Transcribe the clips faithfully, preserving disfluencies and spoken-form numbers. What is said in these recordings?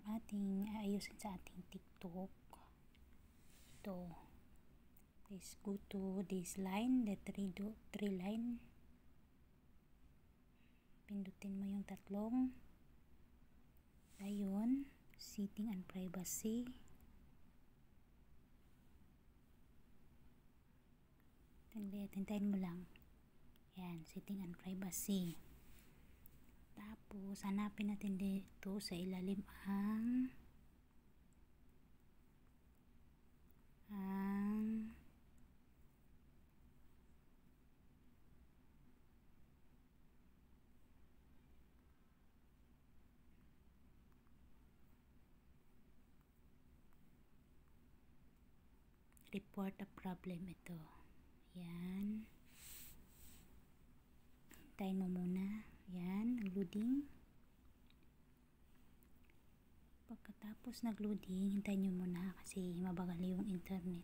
ating aayusin sa ating TikTok. Ito, please go to this line, the three, do, three line. Pindutin mo yung tatlong. Ayun, setting and privacy. Tintayin mo lang. Yan, setting and privacy. Tapos, hanapin natin dito sa ilalim ang ang report a problem ito. Yan. Hintayin mo muna. Yan, nag-loading. Pagkatapos nag-loading, hintayin nyo muna kasi mabagal yung internet.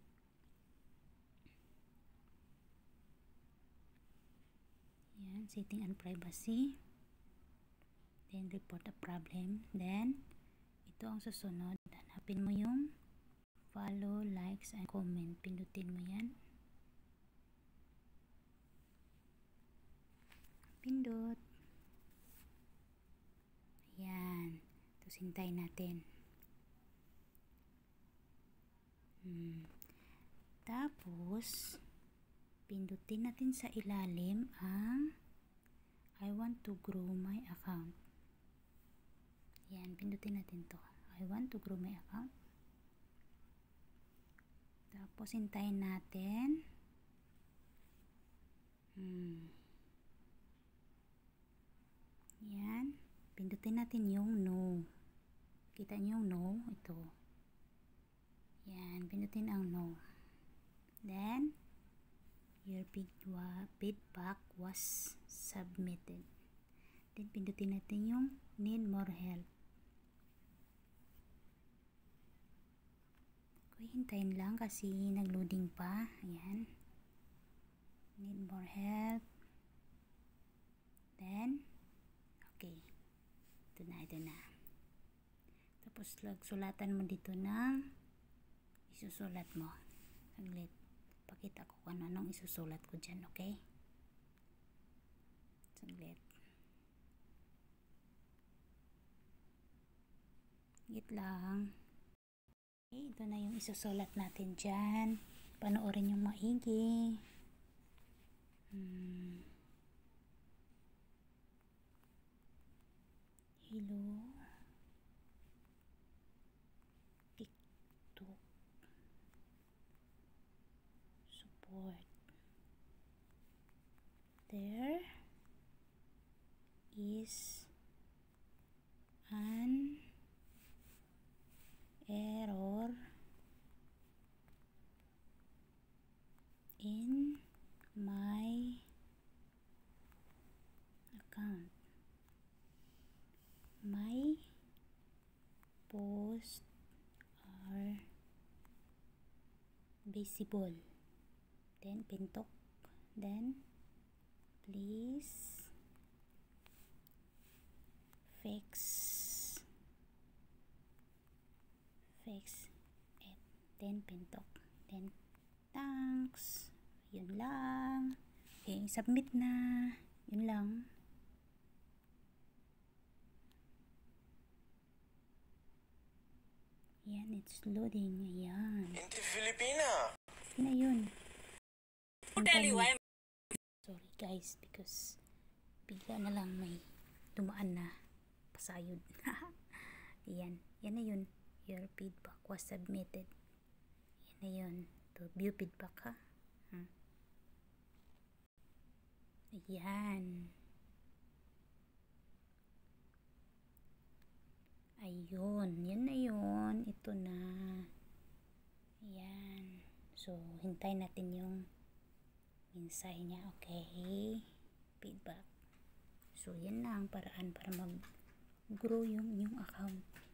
Yan, setting and privacy. Then, report a problem. Then, ito ang susunod. Hanapin mo yung follow, likes, and comment. Pindutin mo yan. Pindot. Ayan. Tapos hintayin natin. Hmm. Tapos, pindutin natin sa ilalim ang I want to grow my account. Ayan. Pindutin natin to. I want to grow my account. Tapos, hintayin natin. Hmm. Yan. Pindutin natin yung no. Kita nyo yung no? Ito. Yan. Pindutin ang no. Then, your feedback was submitted. Then, pindutin natin yung need more help. Okay, hintayin lang kasi nag-loading pa. Ayan. Need more help. Then, okay. Ito na, ito na. Tapos, sulatan mo dito ng isusulat mo. Saglit. Pakita ko kung anong isusulat ko dyan, okay? Saglit. Saglit lang. Okay, ito na yung isusulat natin dyan. Panoorin yung maigi. Hmm. Hello. TikTok. Support. There is an error in my account. My posts are visible. Then, pintok. Then, please fix fix it. Then, pintok. Then, thanks. Yun lang. Okay, submit na. Yun lang. Yan, it's loading. Ayan. Hindi Filipina. Yun na yun. Sorry guys, because bigla na lang may dumaan na pasayod. Ayan. Yan na yun. Your feedback was submitted. Yan na yun. To view feedback ha. Hmm. Ayan. Ayun. Yan na yun. Ito na. Ayan. So, hintayin natin yung mensahe niya. Okay. Feedback. So, yan na ang paraan para mag-grow yung inyong account.